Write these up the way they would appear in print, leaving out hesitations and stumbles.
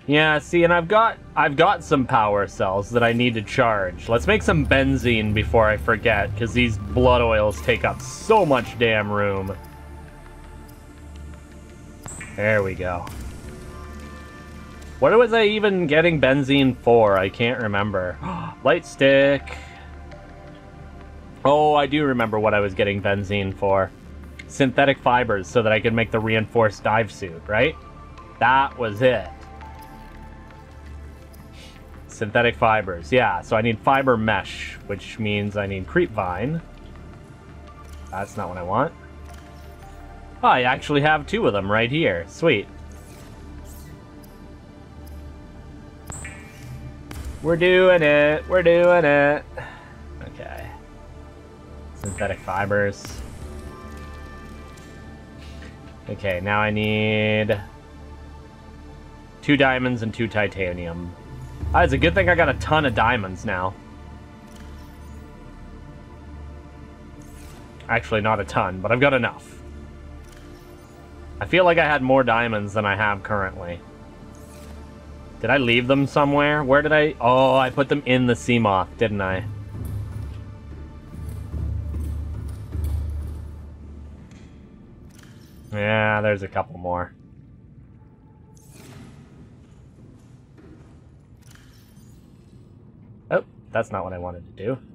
Yeah, see, and I've got some power cells that I need to charge. Let's make some benzene before I forget, because these blood oils take up so much damn room. There we go. What was I even getting benzene for? I can't remember. Light stick. Oh, I do remember what I was getting benzene for. Synthetic fibers, so that I could make the reinforced dive suit, right? That was it. Synthetic fibers, yeah. So I need fiber mesh, which means I need creep vine. That's not what I want. Oh, I actually have 2 of them right here. Sweet. We're doing it. We're doing it. Okay. Synthetic fibers. Okay, now I need 2 diamonds and 2 titanium. Ah, it's a good thing I got a ton of diamonds now. Actually, not a ton, but I've got enough. I feel like I had more diamonds than I have currently. Did I leave them somewhere? Where did I... Oh, I put them in the Seamoth, didn't I? Yeah, there's a couple more. Oh, that's not what I wanted to do.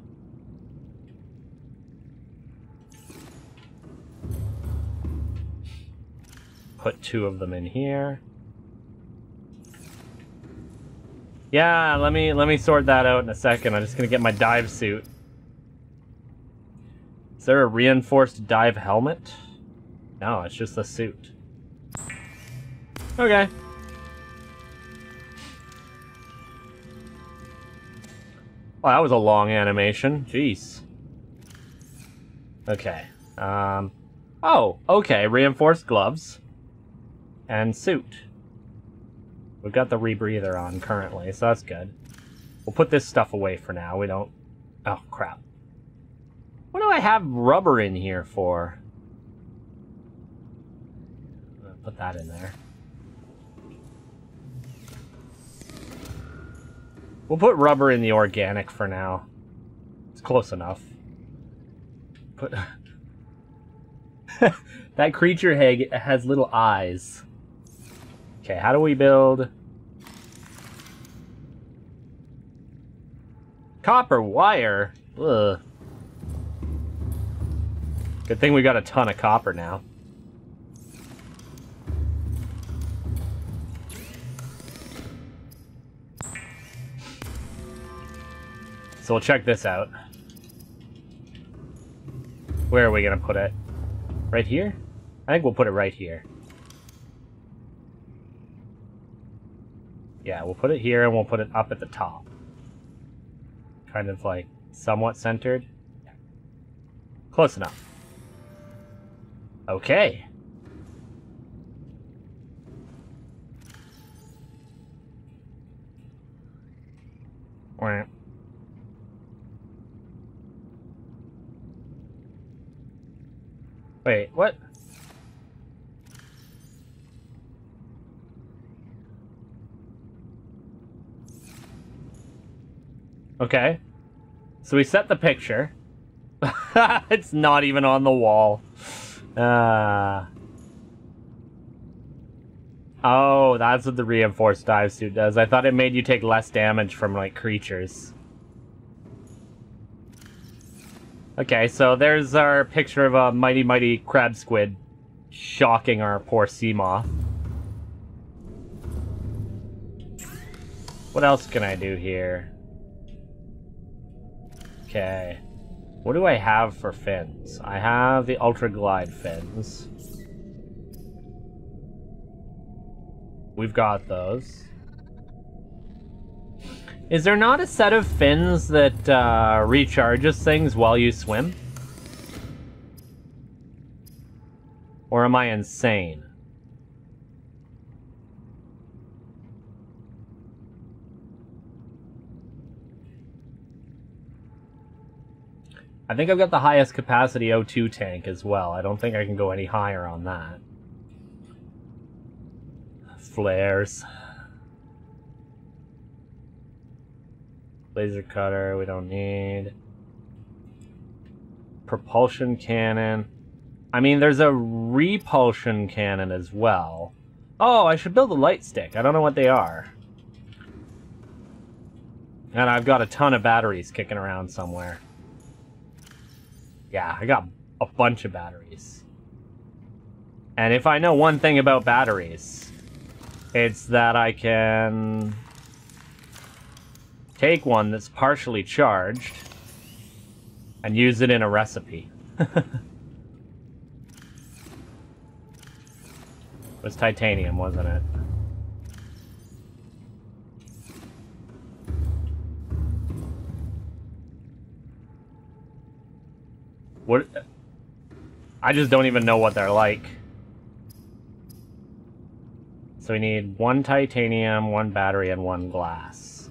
Put 2 of them in here. Yeah, let me sort that out in a second. I'm just gonna get my dive suit. Is there a reinforced dive helmet? No, it's just a suit. Okay. Well, that was a long animation. Jeez. Okay. Oh, okay. Reinforced gloves. And suit. We've got the rebreather on currently, so that's good. We'll put this stuff away for now. We don't... Oh, crap. What do I have rubber in here for? Put that in there. We'll put rubber in the organic for now. It's close enough. Put... That creature egg has little eyes. Okay, how do we build... Copper wire? Ugh. Good thing we got a ton of copper now. So we'll check this out. Where are we gonna put it? Right here? I think we'll put it right here. Yeah, we'll put it here and we'll put it up at the top. Kind of like somewhat centered. Yeah. Close enough. Okay. Wait, what? Okay. So we set the picture. It's not even on the wall. Oh, that's what the reinforced dive suit does. I thought it made you take less damage from, like, creatures. Okay, so there's our picture of a mighty, mighty crab squid shocking our poor sea moth. What else can I do here? Okay. What do I have for fins? I have the Ultra Glide fins. We've got those. Is there not a set of fins that recharges things while you swim? Or am I insane? I think I've got the highest capacity O2 tank as well. I don't think I can go any higher on that. Flares. Laser cutter, we don't need. Propulsion cannon. I mean, there's a repulsion cannon as well. Oh, I should build a light stick. I don't know what they are. And I've got a ton of batteries kicking around somewhere. Yeah, I got a bunch of batteries. And if I know one thing about batteries, it's that I can take one that's partially charged and use it in a recipe. It was titanium, wasn't it? What? I just don't even know what they're like. So we need 1 titanium, 1 battery, and 1 glass.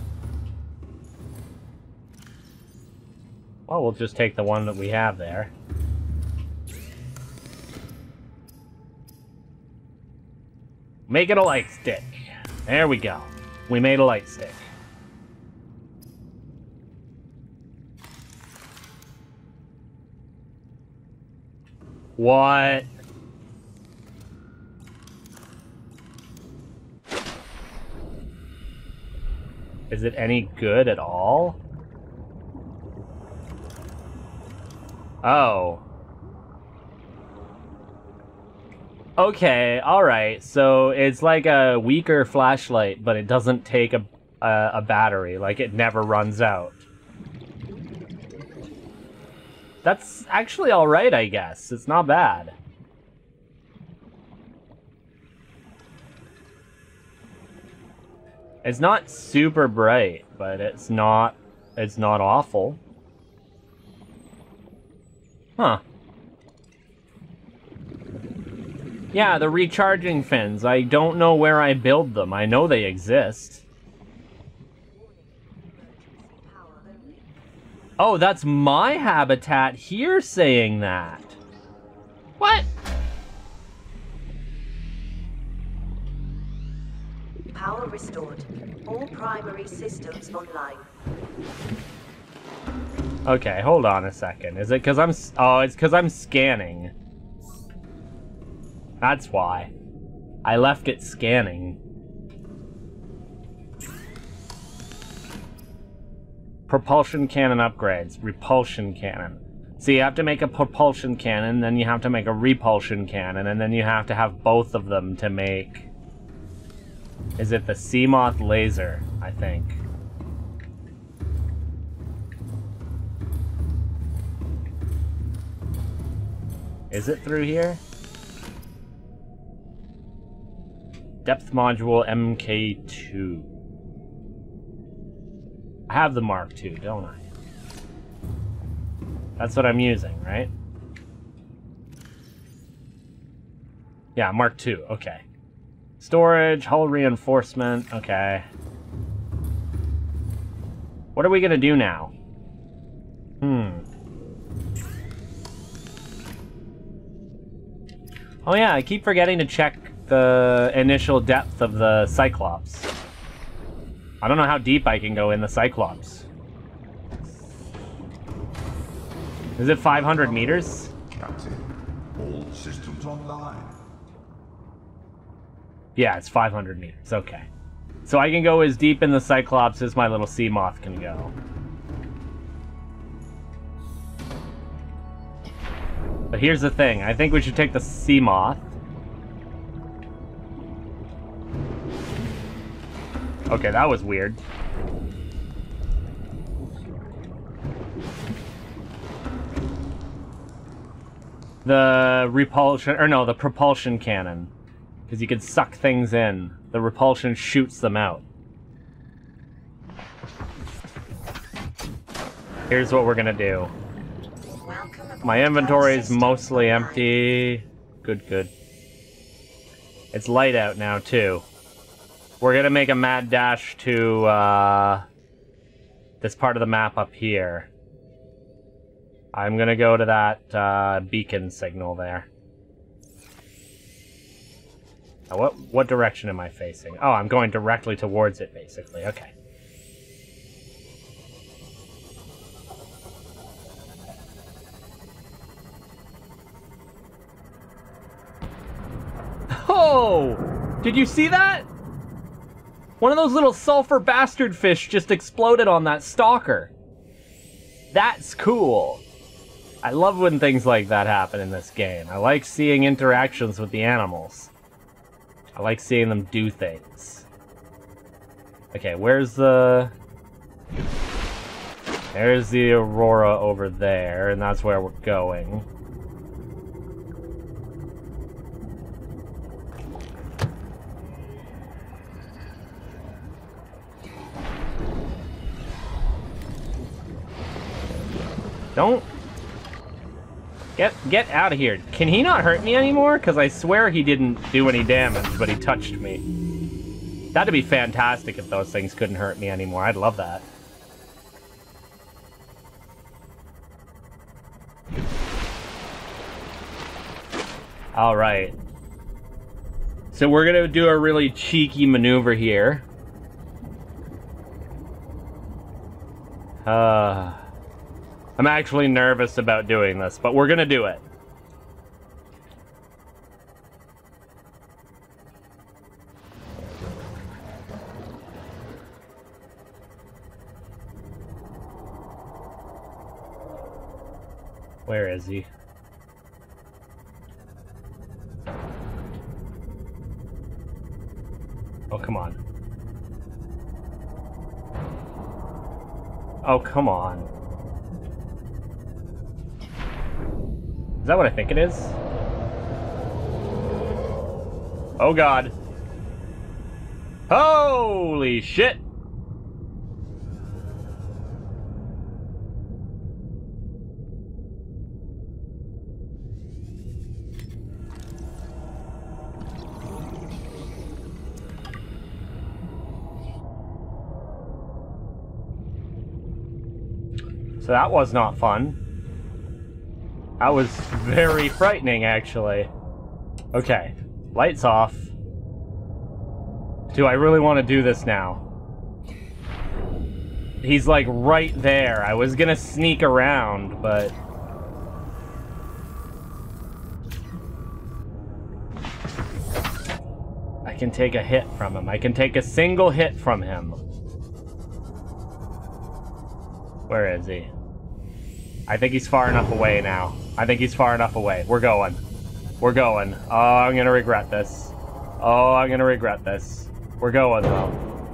Well, we'll just take the one that we have there. Make it a light stick. There we go. We made a light stick. What? Is it any good at all? Oh. Okay, alright. So it's like a weaker flashlight, but it doesn't take a battery. Like, it never runs out. That's actually alright, I guess. It's not bad. It's not super bright, but it's not awful. Huh. Yeah, the recharging fins. I don't know where I build them. I know they exist. Oh, that's my habitat here saying that. What? Power restored. All primary systems online. Okay, hold on a second. Is it because I'm... Oh, it's because I'm scanning. That's why. I left it scanning. Propulsion cannon upgrades. Repulsion cannon. So you have to make a propulsion cannon, then you have to make a repulsion cannon, and then you have to have both of them to make... Is it the Seamoth laser, I think? Is it through here? Depth module MK2. I have the Mark II, don't I? That's what I'm using, right? Yeah, Mark II, okay. Storage, hull reinforcement, okay. What are we gonna do now? Oh yeah, I keep forgetting to check the initial depth of the Cyclops. I don't know how deep I can go in the Cyclops. Is it 500 meters? Captain, all systems online. Yeah, it's 500 meters, okay. So I can go as deep in the Cyclops as my little Seamoth can go. But here's the thing, I think we should take the Seamoth. Okay, that was weird. The repulsion, or no, the propulsion cannon. Because you can suck things in. The repulsion shoots them out. Here's what we're gonna do. My inventory is mostly empty. Good, good. It's light out now, too. We're gonna make a mad dash to, this part of the map up here. I'm gonna go to that, beacon signal there. Now, what direction am I facing? Oh, I'm going directly towards it, basically. Okay. Whoa! Did you see that? One of those little sulfur bastard fish just exploded on that stalker. That's cool. I love when things like that happen in this game. I like seeing interactions with the animals. I like seeing them do things. Okay, where's the... There's the Aurora over there, and that's where we're going. Don't... Get out of here. Can he not hurt me anymore? Because I swear he didn't do any damage, but he touched me. That'd be fantastic if those things couldn't hurt me anymore. I'd love that. Alright. So we're gonna do a really cheeky maneuver here. I'm actually nervous about doing this, but we're gonna do it. Where is he? Oh, come on. Oh, come on. Is that what I think it is? Oh god. Holy shit! So that was not fun. That was very frightening, actually. Okay, lights off. Do I really want to do this now? He's like right there. I was gonna sneak around, but... I can take a hit from him. I can take a single hit from him. Where is he? I think he's far enough away now. I think he's far enough away. We're going. We're going. Oh, I'm gonna regret this. Oh, I'm gonna regret this. We're going, though.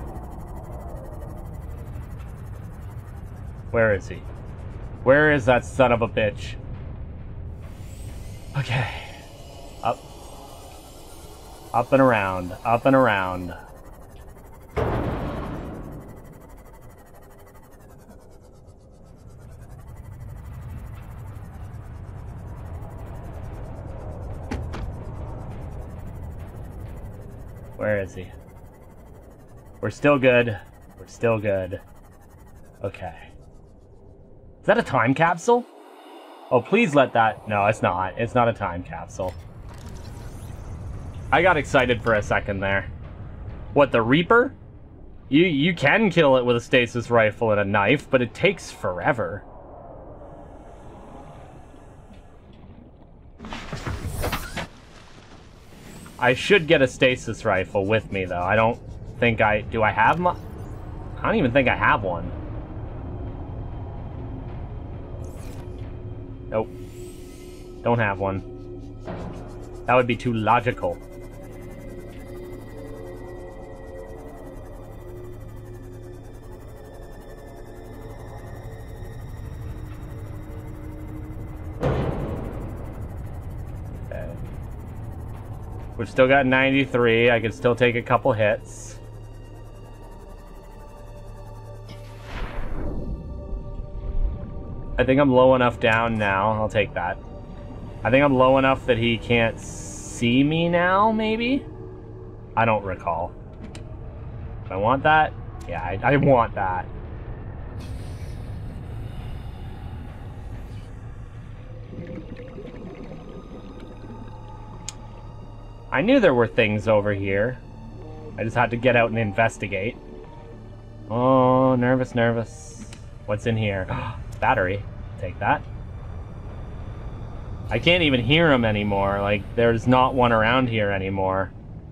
Where is he? Where is that son of a bitch? Okay. Up. Up and around. Up and around. Where is he? We're still good. We're still good. Okay. Is that a time capsule? Oh, please let that... No, it's not. It's not a time capsule. I got excited for a second there. What, the Reaper? You can kill it with a stasis rifle and a knife, but it takes forever. I should get a stasis rifle with me, though. I don't think I... Do I have my... I don't even think I have one. Nope. Don't have one. That would be too logical. We've still got 93. I can still take a couple hits. I think I'm low enough down now. I'll take that. I think I'm low enough that he can't see me now, maybe? I don't recall. Do I want that? Yeah, I want that. I knew there were things over here. I just had to get out and investigate. Oh, nervous, nervous. What's in here? Battery. Take that. I can't even hear him anymore. Like, there's not one around here anymore.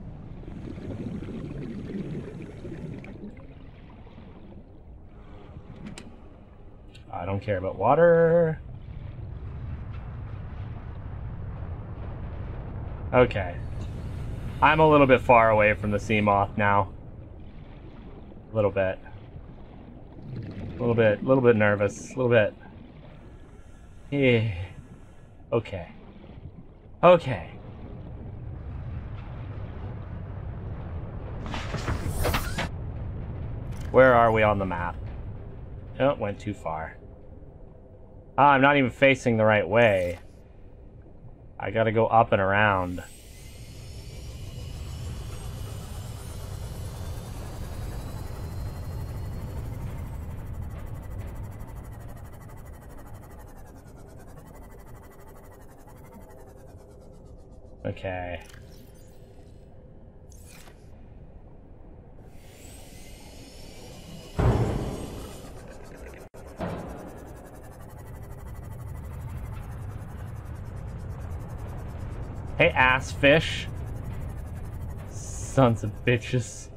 I don't care about water. Okay. I'm a little bit far away from the sea moth now. A little bit. A little bit nervous. A little bit. Yeah. Okay. Okay. Where are we on the map? Oh, it went too far. Ah, I'm not even facing the right way. I gotta go up and around. Okay. Hey, ass fish. Sons of bitches.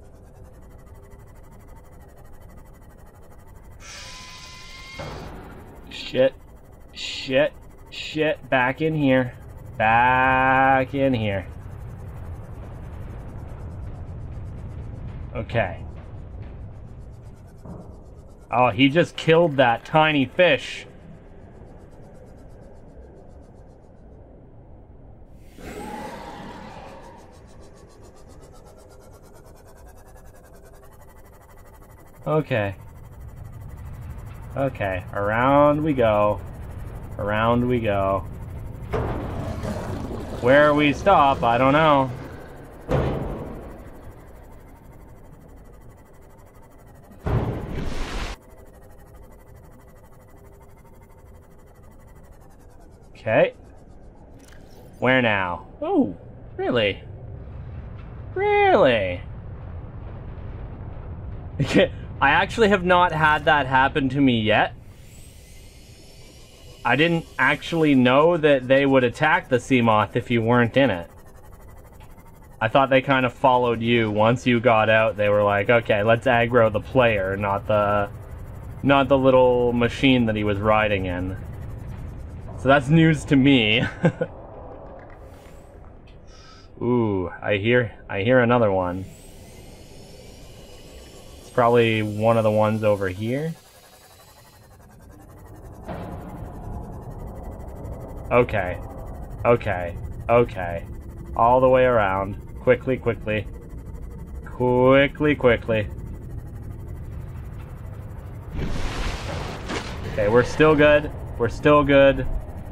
Shit. Shit. Shit. Back in here. Back in here. Okay. Oh, he just killed that tiny fish. Okay. Okay, around we go. Around we go. Where we stop, I don't know. Okay. Where now? Oh, really? Really? I actually have not had that happen to me yet. I didn't actually know that they would attack the sea moth if you weren't in it. I thought they kind of followed you. Once you got out, they were like, okay, let's aggro the player, not the little machine that he was riding in. So that's news to me. Ooh, I hear another one. Probably one of the ones over here. Okay. Okay. Okay. All the way around. Quickly, quickly. Quickly, quickly. Okay, we're still good. We're still good.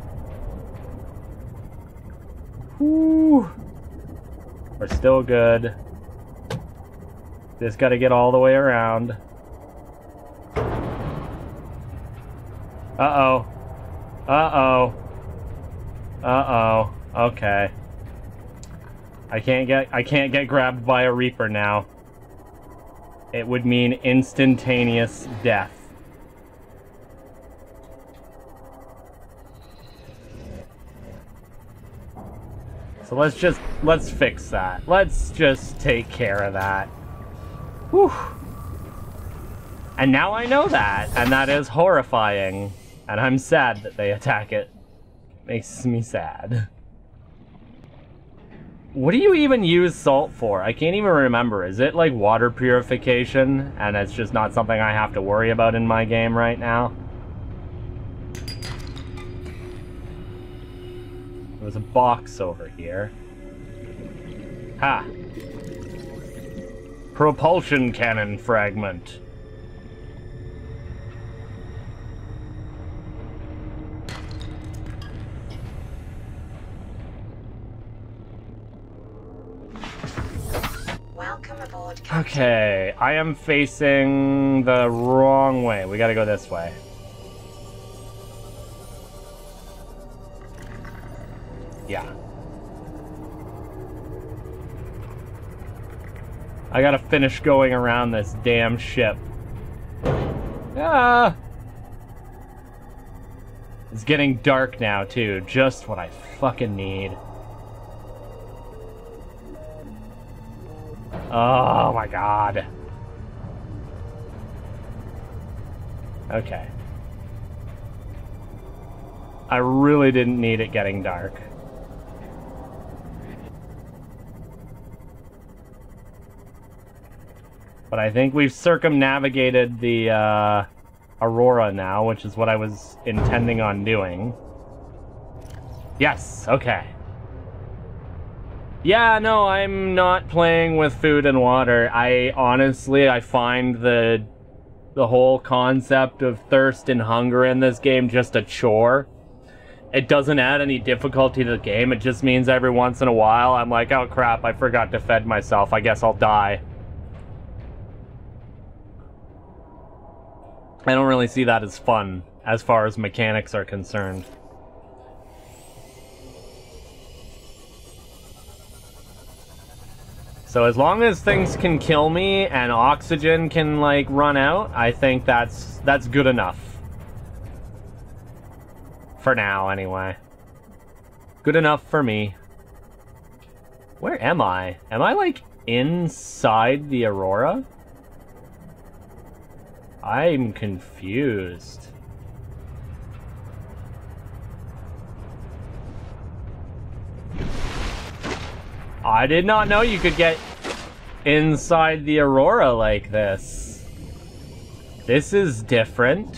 Whew. We're still good. Just gotta get all the way around. Uh-oh. Uh-oh. Uh-oh. Okay. I can't get grabbed by a Reaper now. It would mean instantaneous death. So let's fix that. Let's just take care of that. Whew. And now I know that, and that is horrifying. And I'm sad that they attack it. Makes me sad. What do you even use salt for? I can't even remember. Is it like water purification, and it's just not something I have to worry about in my game right now? There's a box over here. Ha! Propulsion cannon fragment. Welcome aboard, Captain. Okay, I am facing the wrong way. We gotta go this way. Yeah. I gotta finish going around this damn ship. Ah! It's getting dark now, too. Just what I fucking need. Oh my god. Okay. I really didn't need it getting dark. But I think we've circumnavigated the Aurora now, which is what I was intending on doing. Yes, okay. Yeah, no, I'm not playing with food and water. Honestly, I find the whole concept of thirst and hunger in this game just a chore. It doesn't add any difficulty to the game. It just means every once in a while I'm like, oh crap, I forgot to feed myself. I guess I'll die. I don't really see that as fun, as far as mechanics are concerned. So as long as things can kill me and oxygen can, like, run out, I think that's good enough. For now, anyway. Good enough for me. Where am I? Am I, like, inside the Aurora? I'm confused. I did not know you could get inside the Aurora like this. This is different.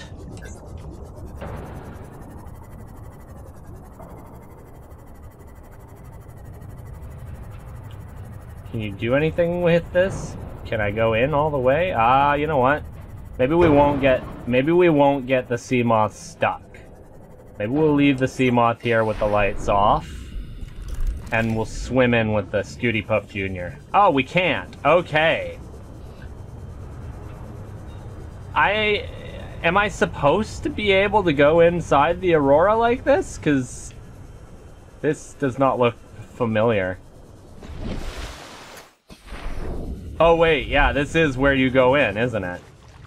Can you do anything with this? Can I go in all the way? You know what? Maybe we won't get the sea moth stuck. Maybe we'll leave the sea moth here with the lights off. And we'll swim in with the Scooty Puff Jr. Oh, we can't. Okay. Am I supposed to be able to go inside the Aurora like this? Because this does not look familiar. Oh, wait. Yeah, this is where you go in, isn't it?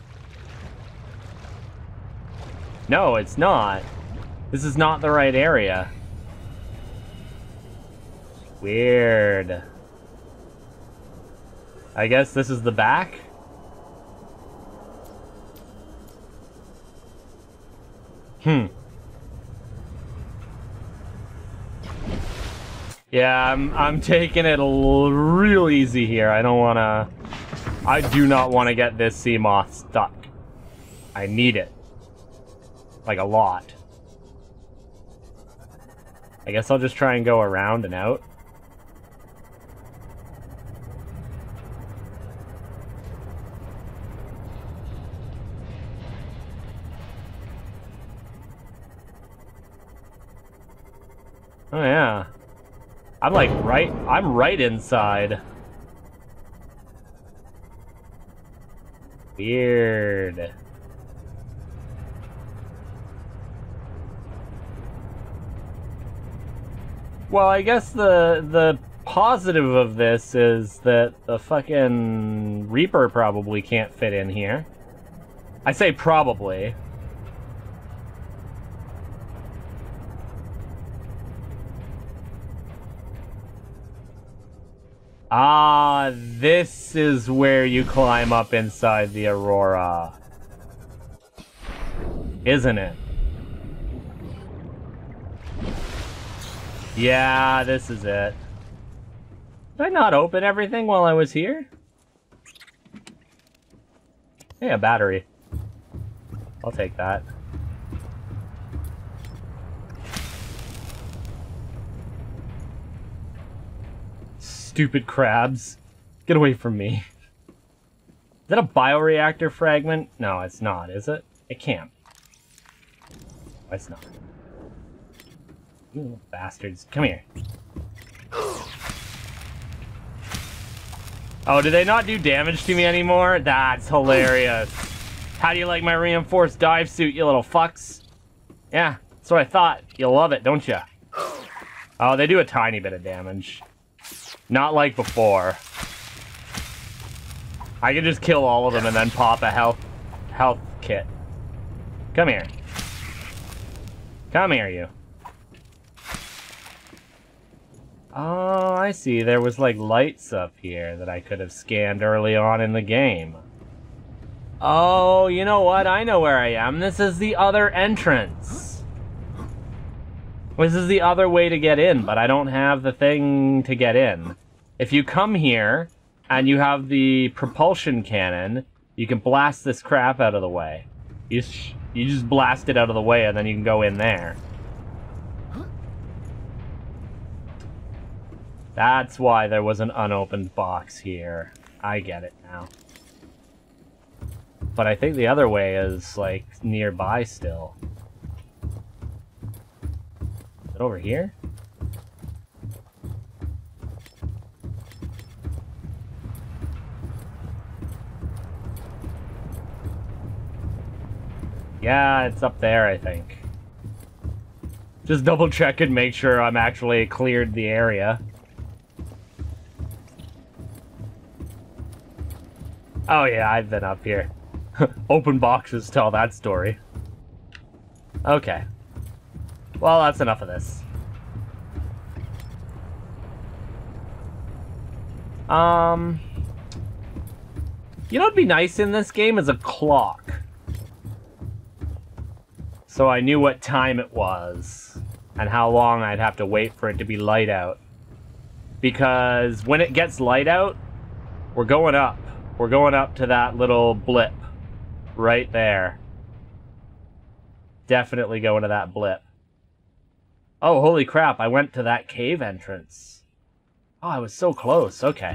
No, it's not. This is not the right area. Weird. I guess this is the back? Yeah, I'm taking it real easy here. I do not want to get this sea moth stuck. I need it. Like, a lot. I guess I'll just try and go around and out. Oh yeah. I'm like I'm right inside. Weird. Well, I guess the positive of this is that the fucking Reaper probably can't fit in here. I say probably. This is where you climb up inside the Aurora. Isn't it? Yeah, this is it. Did I not open everything while I was here? Hey, a battery. I'll take that. Stupid crabs. Get away from me. Is that a bioreactor fragment? No, it's not, is it? It can't. It's not. You little bastards. Come here. Oh, do they not do damage to me anymore? That's hilarious. How do you like my reinforced dive suit, you little fucks? Yeah, that's what I thought. You'll love it, don't you? Oh, they do a tiny bit of damage. Not like before. I can just kill all of them and then pop a health kit. Come here. Come here, you. Oh, I see. There was, like, lights up here that I could have scanned early on in the game. Oh, you know what? I know where I am. This is the other entrance. This is the other way to get in, but I don't have the thing to get in. If you come here, and you have the propulsion cannon, you can blast this crap out of the way. You just blast it out of the way, and then you can go in there. That's why there was an unopened box here. I get it now. But I think the other way is, like, nearby still. Is it over here? Yeah, it's up there, I think. Just double check and make sure I'm actually cleared the area. Oh yeah, I've been up here. Open boxes tell that story. Okay. Well, that's enough of this. You know what'd be nice in this game is a clock. So I knew what time it was and how long I'd have to wait for it to be light out. Because when it gets light out, we're going up. We're going up to that little blip right there. Definitely going to that blip. Oh, holy crap, I went to that cave entrance. Oh, I was so close. Okay.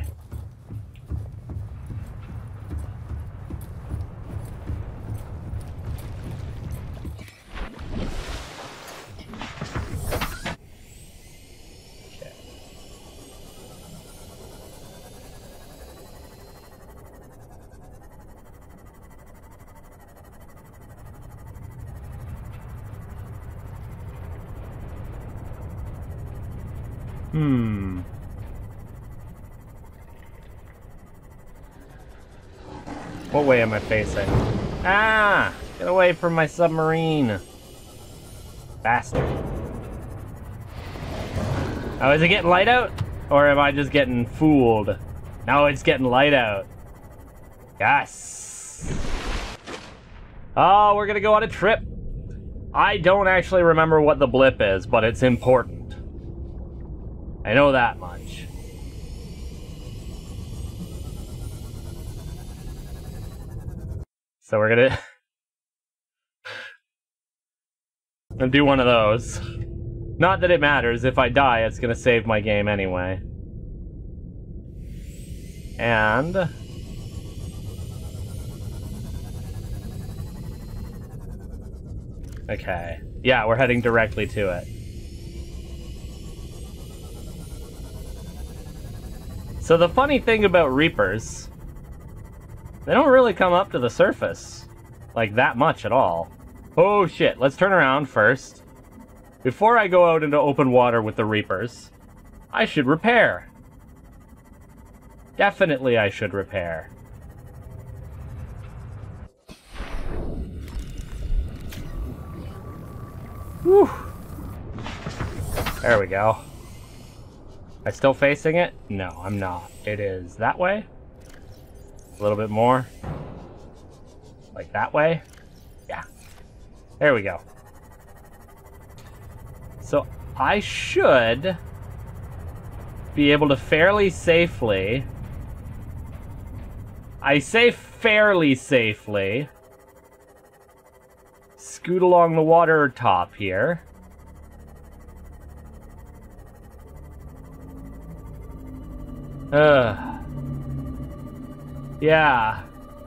What way am I facing? Ah! Get away from my submarine! Bastard. Oh, is it getting light out? Or am I just getting fooled? No, it's getting light out. Yes! Oh, we're gonna go on a trip! I don't actually remember what the blip is, but it's important. I know that much. So we're gonna do one of those. Not that it matters. If I die, it's gonna save my game anyway. And okay. Yeah, we're heading directly to it. So the funny thing about Reapers, they don't really come up to the surface, like that much at all. Oh shit, let's turn around first. Before I go out into open water with the Reapers, I should repair. Definitely I should repair. Whew. There we go. Am I still facing it? No, I'm not. It is that way. A little bit more. Like that way. Yeah. There we go. So I should be able to fairly safely, I say fairly safely, scoot along the water top here. Yeah.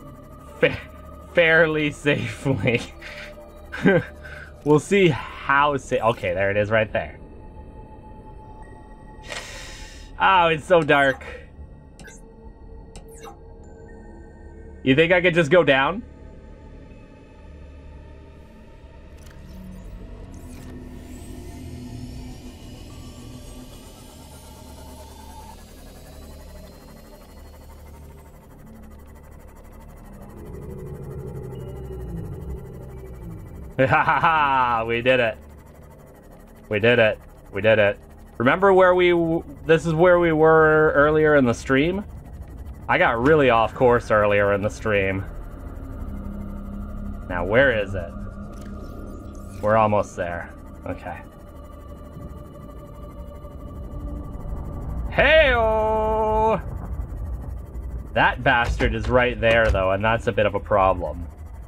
Fairly safely. We'll see how safe. Okay, there it is right there. Oh, it's so dark. You think I could just go down? Ha we did it. We did it. We did it. Remember where this is where we were earlier in the stream? I got really off course earlier in the stream. Now where is it? We're almost there. Okay. Hey-oh! That bastard is right there, though, and that's a bit of a problem.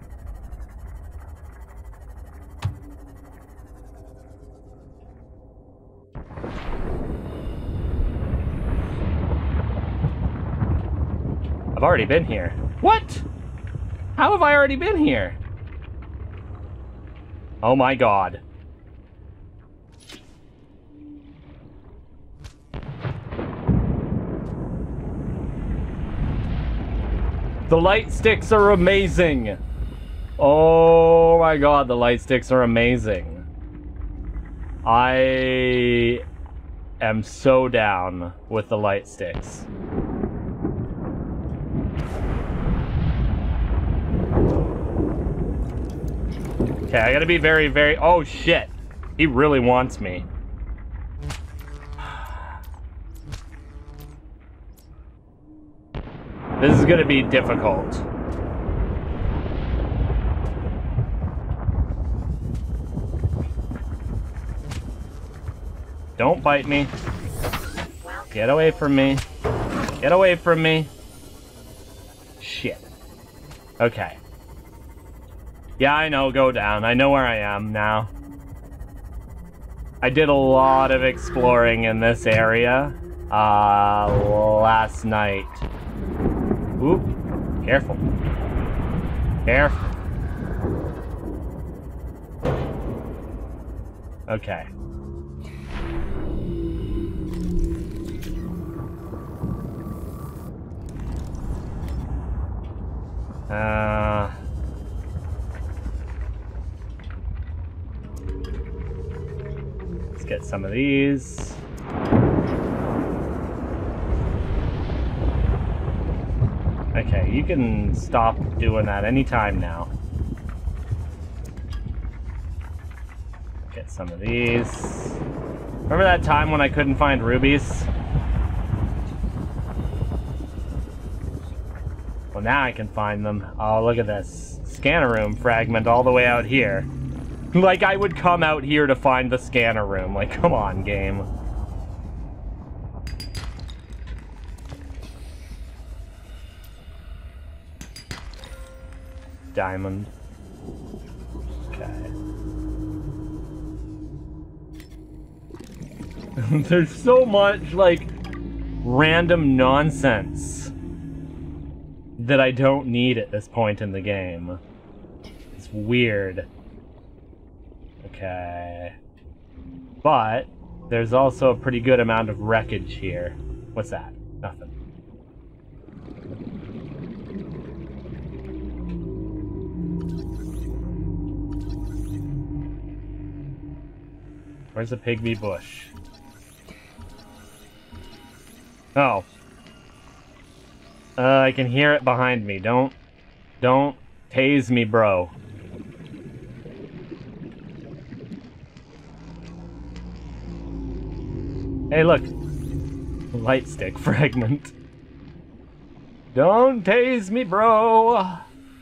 I've already been here. What? How have I already been here? Oh my god. The light sticks are amazing. Oh my god, the light sticks are amazing. I am so down with the light sticks. Okay, I gotta be very, very... Oh shit. He really wants me. This is gonna be difficult. Don't bite me. Get away from me. Get away from me. Shit. Okay. Yeah, I know, go down. I know where I am now. I did a lot of exploring in this area last night. Oop, careful. Careful. Okay. Let's get some of these. Okay, you can stop doing that anytime now. Get some of these. Remember that time when I couldn't find rubies? Well, now I can find them. Oh, look at this. Scanner room fragment all the way out here. Like, I would come out here to find the scanner room. Like, come on, game. Diamond. Okay. There's so much, like, random nonsense that I don't need at this point in the game. It's weird. Okay. But there's also a pretty good amount of wreckage here. What's that? Nothing. Where's the pygmy bush? Oh. I can hear it behind me. Don't tase me, bro. Hey, look. Light stick fragment. Don't tase me, bro.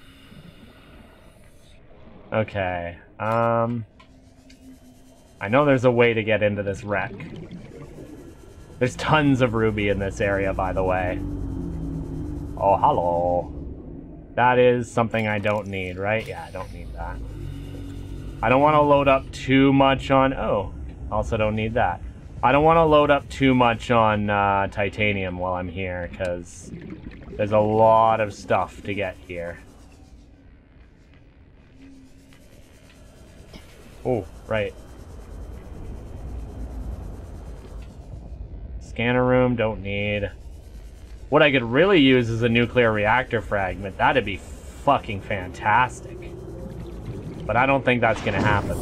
Okay. I know there's a way to get into this wreck. There's tons of ruby in this area, by the way. Oh, hello. That is something I don't need, right? Yeah, I don't need that. I don't want to load up too much on... Oh, also don't need that. I don't want to load up too much on titanium while I'm here, because there's a lot of stuff to get here. Oh, right. Scanner room, don't need. What I could really use is a nuclear reactor fragment. That'd be fucking fantastic. But I don't think that's gonna happen.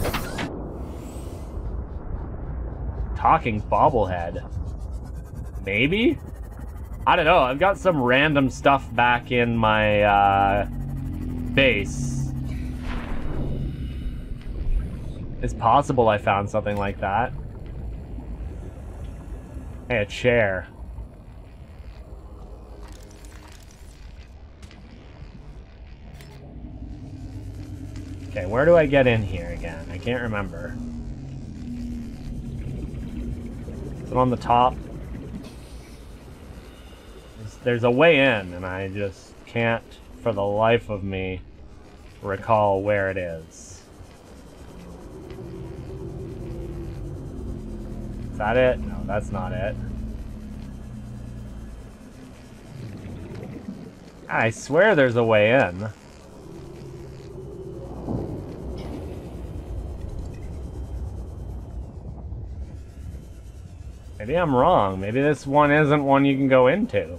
Talking bobblehead. Maybe? I don't know. I've got some random stuff back in my base. It's possible I found something like that. Hey, a chair. Okay, where do I get in here again? I can't remember. Is it on the top? there's a way in, and I just can't, for the life of me, recall where it is. Is that it? No, that's not it. I swear there's a way in. Maybe I'm wrong. Maybe this one isn't one you can go into.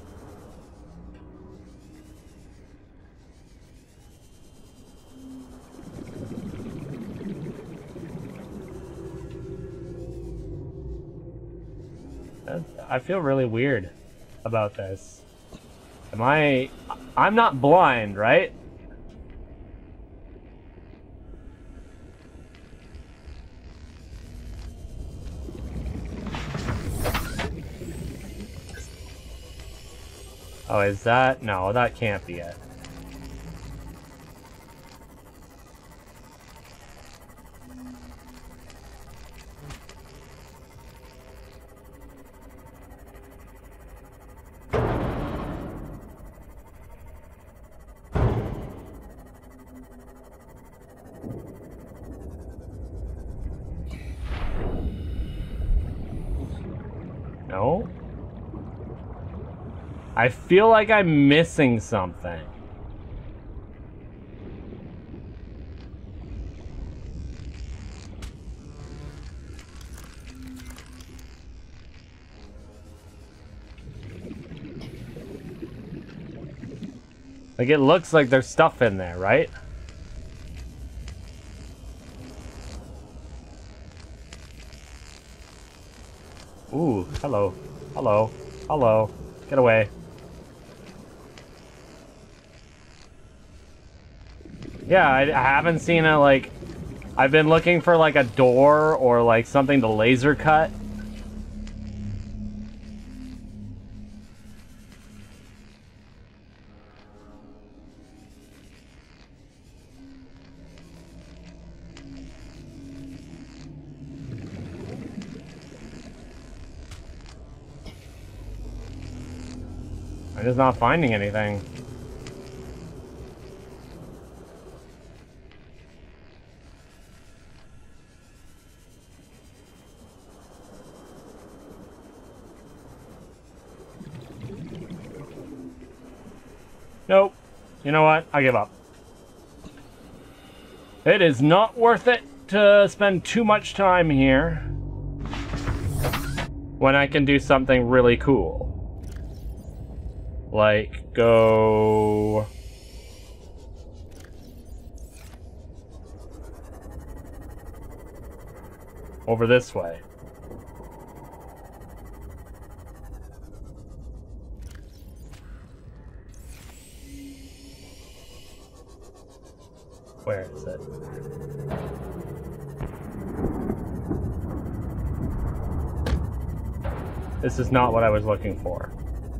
I feel really weird about this. I'm not blind, right? Oh, is that? No, that can't be it. No? I feel like I'm missing something. Like, it looks like there's stuff in there, right? Ooh, hello. Hello. Hello. Get away. Yeah, I haven't seen it, like... I've been looking for, like, a door or, like, something to laser cut. I'm just not finding anything. Nope. You know what? I give up. It is not worth it to spend too much time here when I can do something really cool. Like, go... over this way. Where is it? This is not what I was looking for.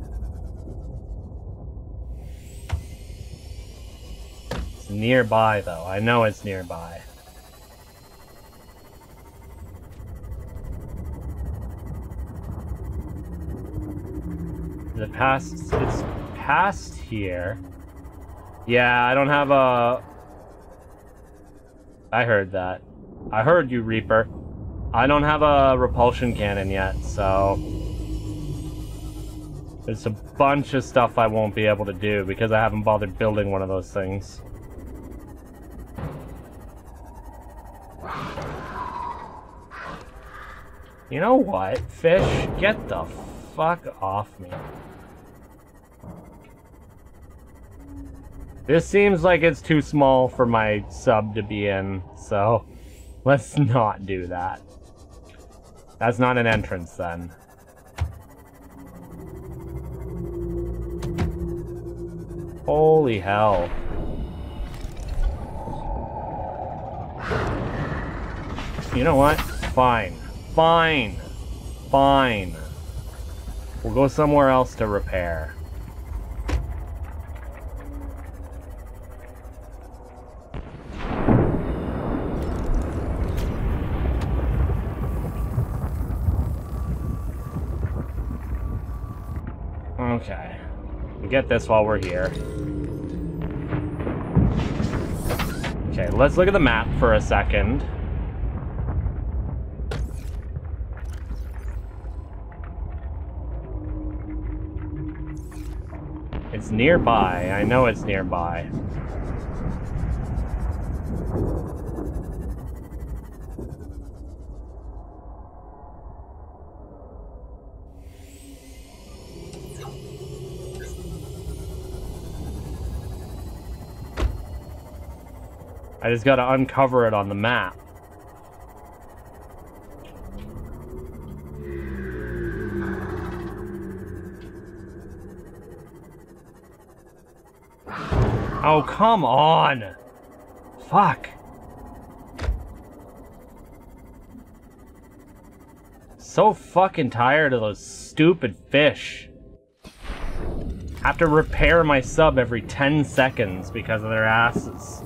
It's nearby, though. I know it's nearby. It's past here. Yeah, I don't have a... I heard that. I heard you, Reaper. I don't have a repulsion cannon yet, so... there's a bunch of stuff I won't be able to do because I haven't bothered building one of those things. You know what? Fish, get the fuck off me. This seems like it's too small for my sub to be in, so let's not do that. That's not an entrance then. Holy hell. You know what? Fine. Fine. Fine. We'll go somewhere else to repair. Okay. We'll get this while we're here. Okay, let's look at the map for a second. It's nearby. I know it's nearby. I just gotta uncover it on the map. Oh, come on! Fuck! So fucking tired of those stupid fish. Have to repair my sub every 10 seconds because of their asses.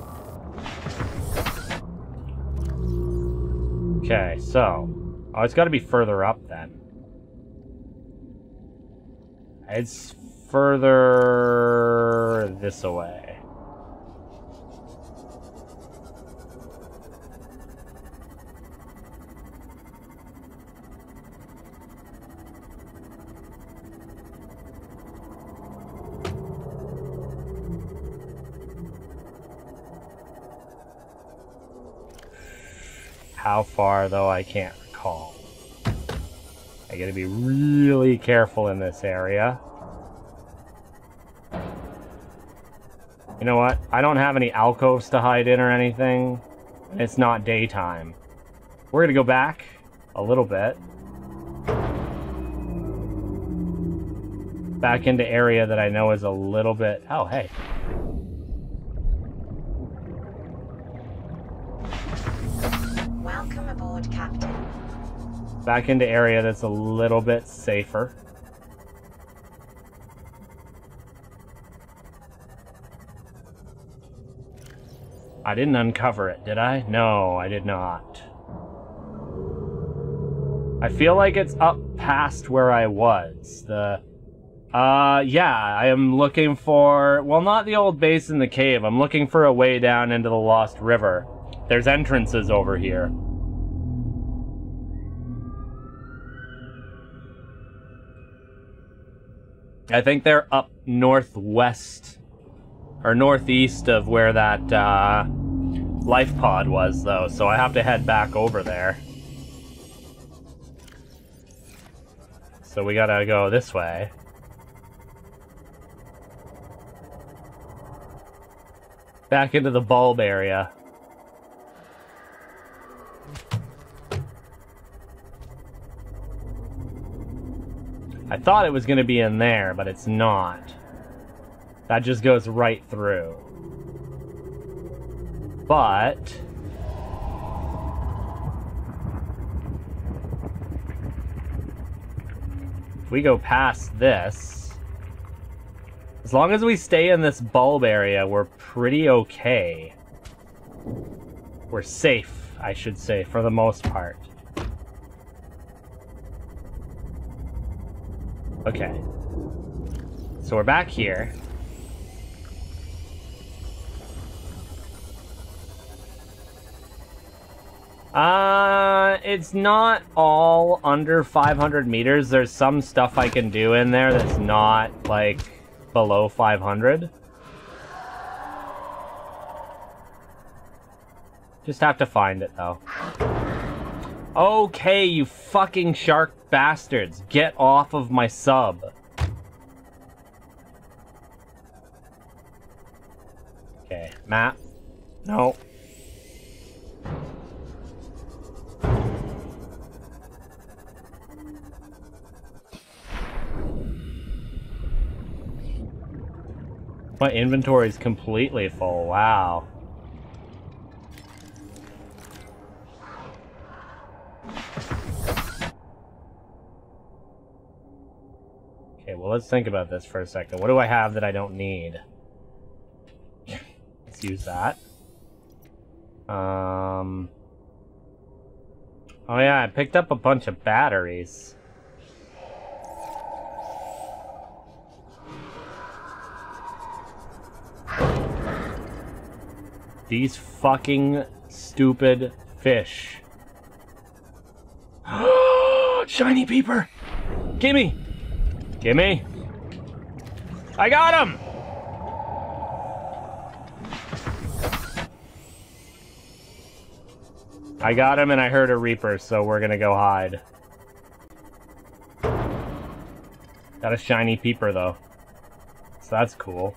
Okay, so... Oh, it's gotta be further up then. It's further this way. How far, though, I can't recall. I gotta be really careful in this area. You know what? I don't have any alcoves to hide in or anything. It's not daytime. We're gonna go back a little bit. Back into area that I know is a little bit... Oh, hey. Welcome aboard, Captain. Back into area that's a little bit safer. I didn't uncover it, did I? No, I did not. I feel like it's up past where I was. Yeah, I am looking for... Well, not the old base in the cave. I'm looking for a way down into the Lost River. There's entrances over here. I think they're up northwest or northeast of where that life pod was, though, so I have to head back over there. So we gotta go this way. Back into the bulb area. I thought it was going to be in there, but it's not. That just goes right through. But... if we go past this... as long as we stay in this bulb area, we're pretty okay. We're safe, I should say, for the most part. Okay. So we're back here. It's not all under 500 meters. There's some stuff I can do in there that's not, like, below 500. Just have to find it, though. Okay, you fucking shark bastards. Get off of my sub. Okay, map. No. My inventory is completely full. Wow. Okay, well, let's think about this for a second. What do I have that I don't need? Let's use that. Oh yeah, I picked up a bunch of batteries. These fucking stupid fish. Shiny peeper! Gimme! Gimme! I got him! I got him and I heard a reaper, so we're gonna go hide. Got a shiny peeper though. So that's cool.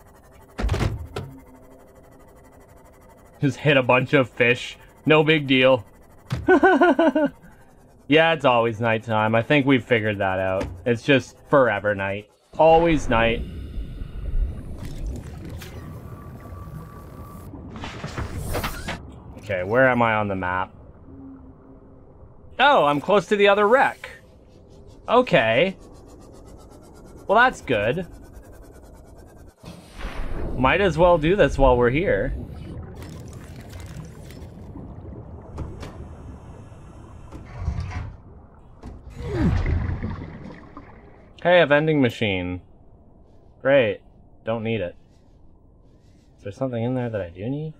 Just hit a bunch of fish. No big deal. Yeah, it's always nighttime. I think we've figured that out. It's just forever night. Always night. Okay, where am I on the map? Oh, I'm close to the other wreck. Okay. Well, that's good. Might as well do this while we're here. Hey, a vending machine. Great. Don't need it. Is there something in there that I do need?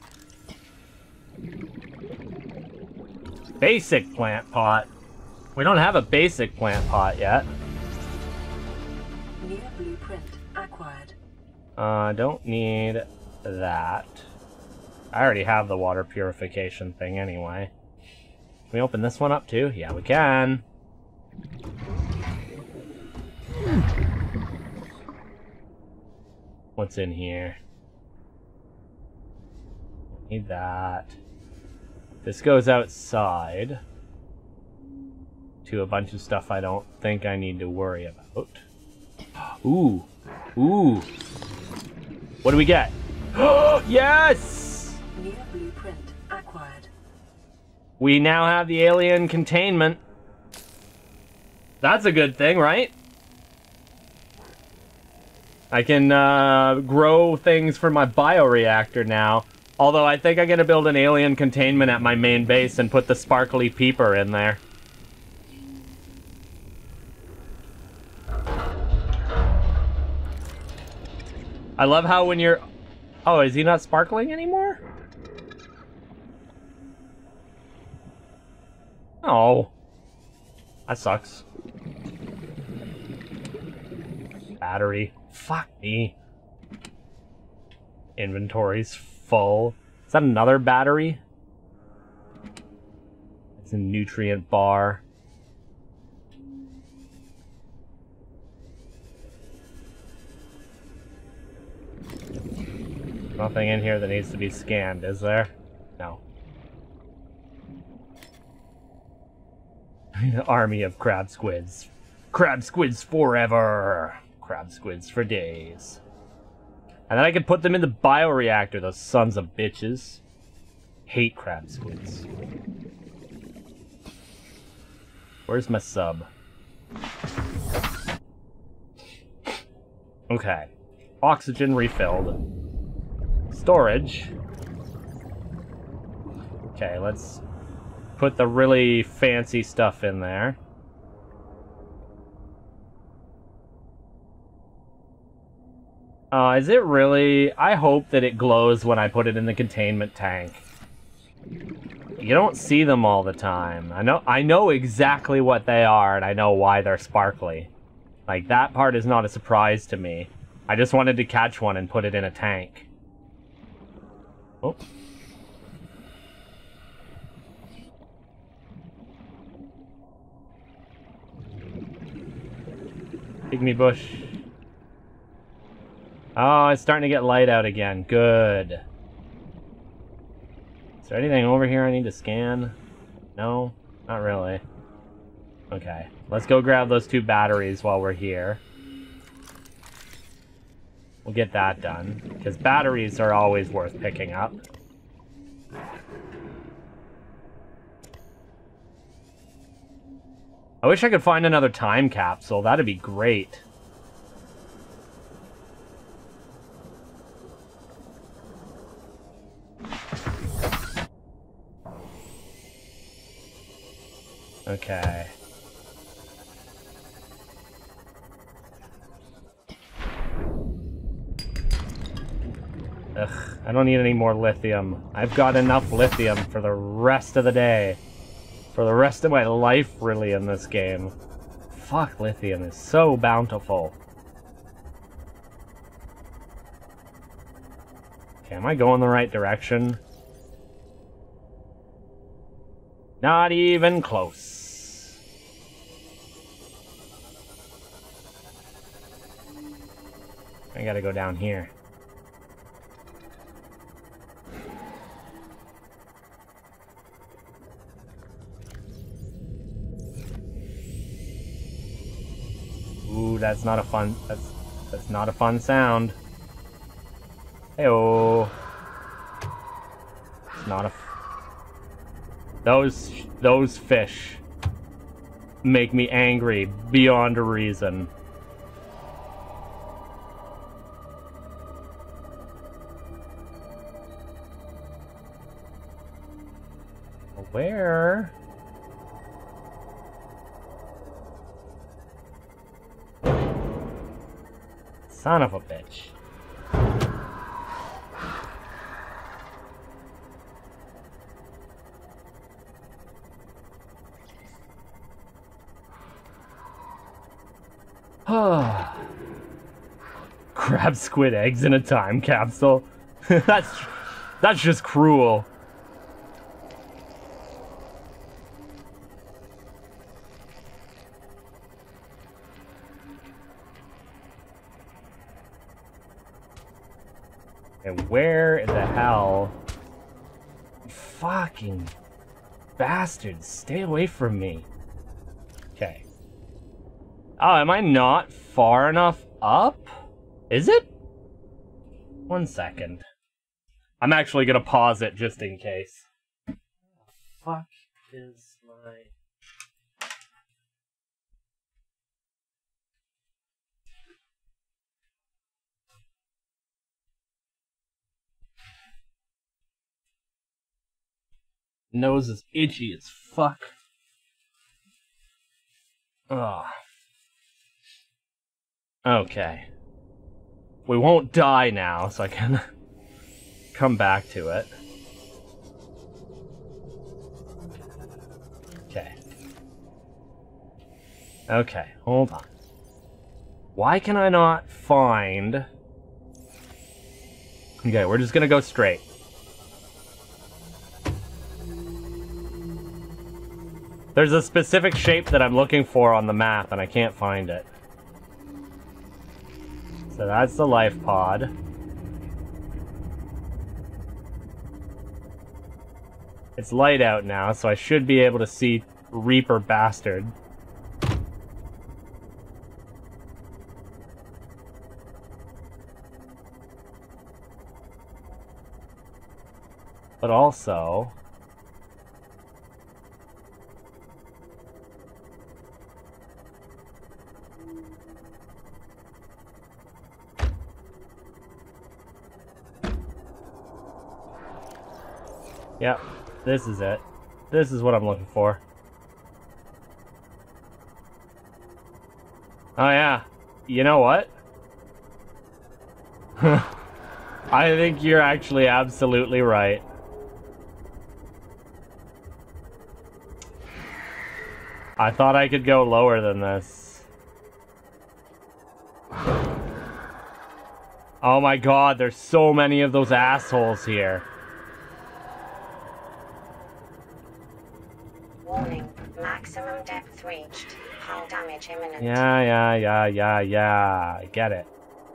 Basic plant pot. We don't have a basic plant pot yet. New blueprint acquired. Don't need that. I already have the water purification thing anyway. Can we open this one up too? Yeah, we can. What's in here? Need that. This goes outside to a bunch of stuff I don't think I need to worry about. Ooh. Ooh. What do we get? Yes! New blueprint acquired. We now have the alien containment. That's a good thing, right? I can grow things for my bioreactor now. Although I think I'm going to build an alien containment at my main base and put the sparkly peeper in there. I love how when you're... Oh, is he not sparkling anymore? Oh. That sucks. Battery. Fuck me. Inventory's full. Is that another battery? It's a nutrient bar. Nothing in here that needs to be scanned, is there? No. Army of crab squids. Crab squids forever. Crab squids for days. And then I can put them in the bioreactor, those sons of bitches. Hate crab squids. Where's my sub? Okay. Oxygen refilled. Storage. Okay, let's put the really fancy stuff in there. Is it really? I hope that it glows when I put it in the containment tank. You don't see them all the time. I know exactly what they are, and I know why they're sparkly. Like, that part is not a surprise to me. I just wanted to catch one and put it in a tank. Oh. Pygmy bush. Oh, it's starting to get light out again. Good. Is there anything over here I need to scan? No? Not really. Okay. Let's go grab those 2 batteries while we're here. We'll get that done. Because batteries are always worth picking up. I wish I could find another time capsule. That'd be great. Okay. Ugh, I don't need any more lithium. I've got enough lithium for the rest of the day. For the rest of my life, really, in this game. Fuck, lithium is so bountiful. Okay, am I going the right direction? Not even close. I gotta go down here. Ooh, that's not a fun. That's not a fun sound. Heyo. It's not a. Those fish make me angry beyond a reason. Where? Son of a bitch. Crab squid eggs in a time capsule. that's just cruel. And where the hell? Fucking bastards, stay away from me. Okay. Oh, am I not far enough up? Is it? 1 second. I'm actually gonna pause it just in case. Fuck is my... Nose is itchy as fuck. Ugh. Okay. We won't die now, so I can come back to it. Okay. Okay, hold on. Why can I not find... Okay, we're just gonna go straight. There's a specific shape that I'm looking for on the map, and I can't find it. So that's the life pod. It's light out now, so I should be able to see Reaper Bastard. But also... Yep, this is it. This is what I'm looking for. Oh yeah, you know what? I think you're actually absolutely right. I thought I could go lower than this. Oh my god, there's so many of those assholes here. Warning, maximum depth reached. Hull damage imminent. Yeah. I get it.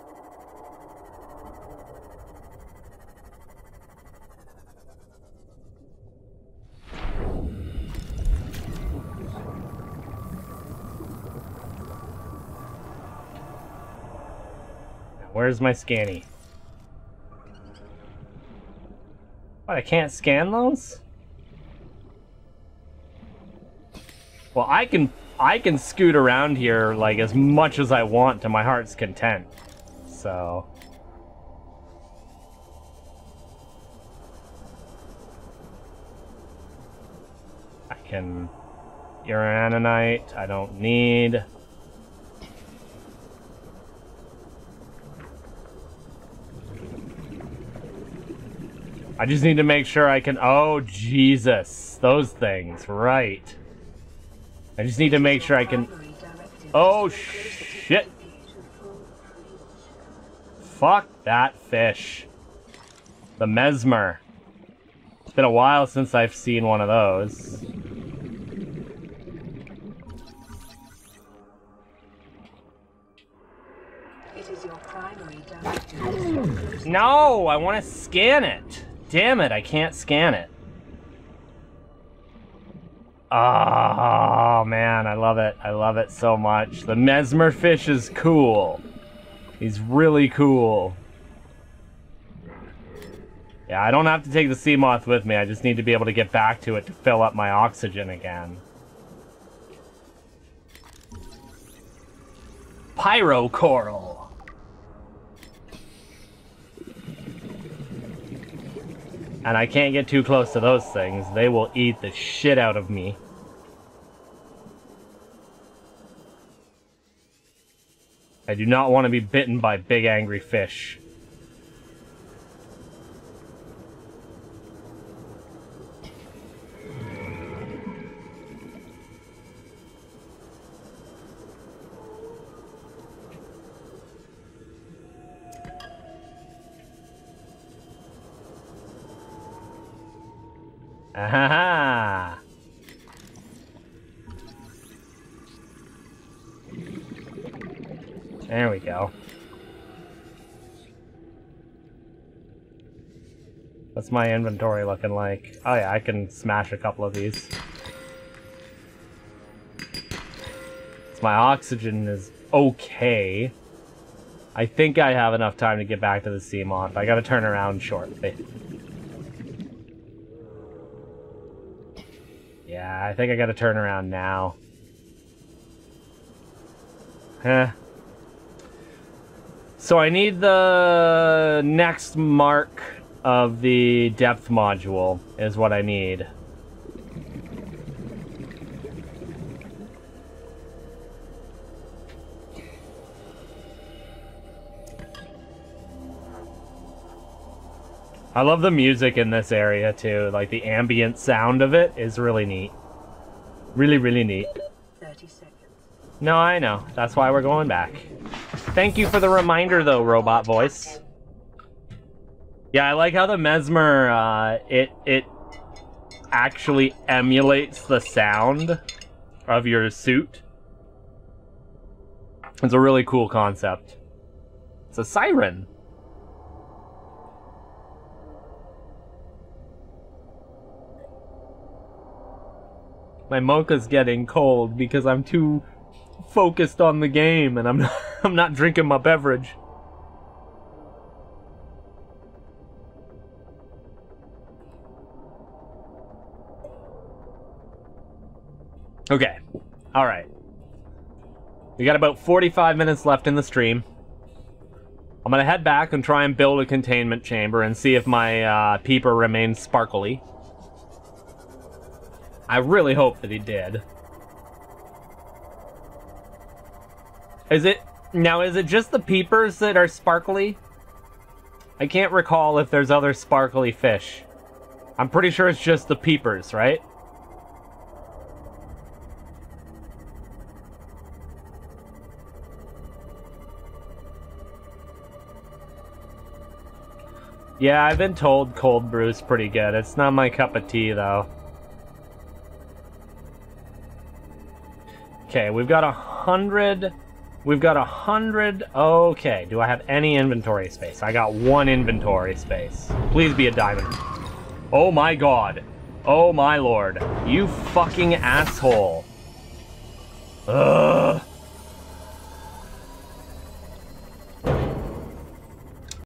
Where's my scanny? What, I can't scan those? Well, I can scoot around here like as much as I want to my heart's content. So I can Uranite, I don't need. I just need to make sure I can... Oh, Jesus. Those things. Right. I just need to make sure I can... Oh, shit. Fuck that fish. The mesmer. It's been a while since I've seen one of those. It is your primary directive. No, I want to scan it. Damn it, I can't scan it. Oh, man, I love it. I love it so much. The mesmer fish is cool. He's really cool. Yeah, I don't have to take the sea moth with me. I just need to be able to get back to it to fill up my oxygen again. Pyro coral. And I can't get too close to those things. They will eat the shit out of me. I do not want to be bitten by big angry fish. Ahaha! There we go. What's my inventory looking like? Oh yeah, I can smash a couple of these. So my oxygen is okay. I think I have enough time to get back to the sea moth. I gotta turn around shortly. Yeah, I think I gotta turn around now. Huh. So I need the next mark of the depth module, is what I need. I love the music in this area too, like the ambient sound of it is really neat. Really, really neat. 30 seconds. No, I know. That's why we're going back. Thank you for the reminder though, robot voice. Yeah, I like how the mesmer, it actually emulates the sound of your suit. It's a really cool concept. It's a siren. My mocha's getting cold because I'm too focused on the game and I'm not drinking my beverage. Okay. All right. We got about 45 minutes left in the stream. I'm gonna head back and try and build a containment chamber and see if my peeper remains sparkly. I really hope that he did. Is it just the peepers that are sparkly? I can't recall if there's other sparkly fish. I'm pretty sure it's just the peepers, right? Yeah, I've been told cold brew's pretty good. It's not my cup of tea, though. Okay, we've got 100. We've got 100. Okay, do I have any inventory space? I got 1 inventory space. Please be a diamond. Oh my god. Oh my lord. You fucking asshole. Ugh.